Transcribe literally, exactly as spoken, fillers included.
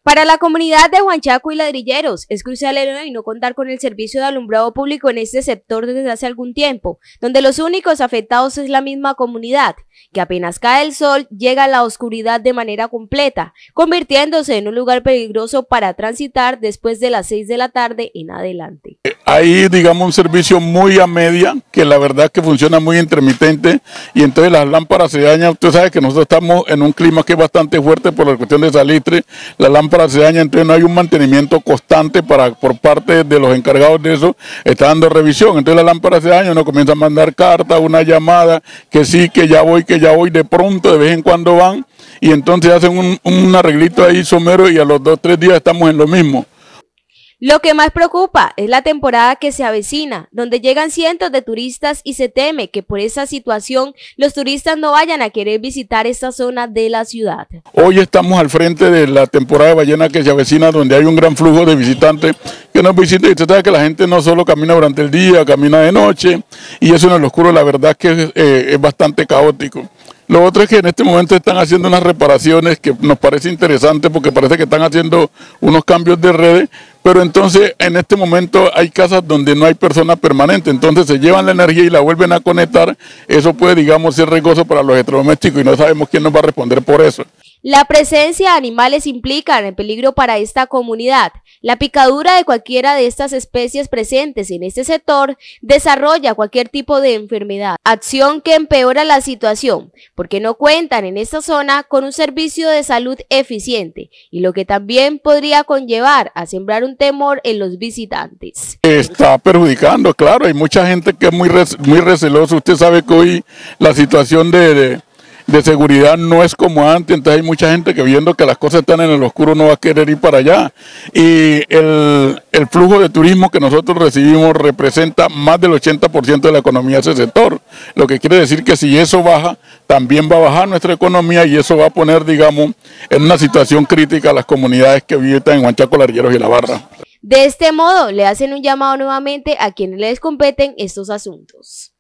Para la comunidad de Huanchaco y Ladrilleros, es crucial el hoy no contar con el servicio de alumbrado público en este sector desde hace algún tiempo, donde los únicos afectados es la misma comunidad, que apenas cae el sol llega la oscuridad de manera completa, convirtiéndose en un lugar peligroso para transitar después de las seis de la tarde en adelante. Hay, digamos, un servicio muy a media, que la verdad que funciona muy intermitente, y entonces las lámparas se dañan. Usted sabe que nosotros estamos en un clima que es bastante fuerte por la cuestión de salitre, las lámparas se dañan, entonces no hay un mantenimiento constante para, por parte de los encargados de eso, está dando revisión, entonces las lámparas se dañan, uno comienza a mandar cartas, una llamada, que sí, que ya voy, que ya voy, de pronto, de vez en cuando van, y entonces hacen un, un arreglito ahí somero y a los dos, tres días estamos en lo mismo. Lo que más preocupa es la temporada que se avecina, donde llegan cientos de turistas y se teme que por esa situación los turistas no vayan a querer visitar esta zona de la ciudad. Hoy estamos al frente de la temporada de ballena que se avecina, donde hay un gran flujo de visitantes que nos visitan, y usted sabe que la gente no solo camina durante el día, camina de noche, y eso en el oscuro la verdad es que eh, es bastante caótico. Lo otro es que en este momento están haciendo unas reparaciones que nos parece interesante porque parece que están haciendo unos cambios de redes, pero entonces en este momento hay casas donde no hay persona permanente, entonces se llevan la energía y la vuelven a conectar. Eso puede, digamos, ser riesgoso para los electrodomésticos y no sabemos quién nos va a responder por eso. La presencia de animales implica el peligro para esta comunidad. La picadura de cualquiera de estas especies presentes en este sector desarrolla cualquier tipo de enfermedad, acción que empeora la situación, porque no cuentan en esta zona con un servicio de salud eficiente, y lo que también podría conllevar a sembrar un temor en los visitantes. Está perjudicando, claro, hay mucha gente que es muy, muy recelosa. Usted sabe que hoy la situación de... de de seguridad no es como antes, entonces hay mucha gente que viendo que las cosas están en el oscuro no va a querer ir para allá, y el, el flujo de turismo que nosotros recibimos representa más del ochenta por ciento de la economía de ese sector, lo que quiere decir que si eso baja, también va a bajar nuestra economía, y eso va a poner, digamos, en una situación crítica a las comunidades que viven en Huanchaco, Ladrilleros y La Barra. De este modo, le hacen un llamado nuevamente a quienes les competen estos asuntos.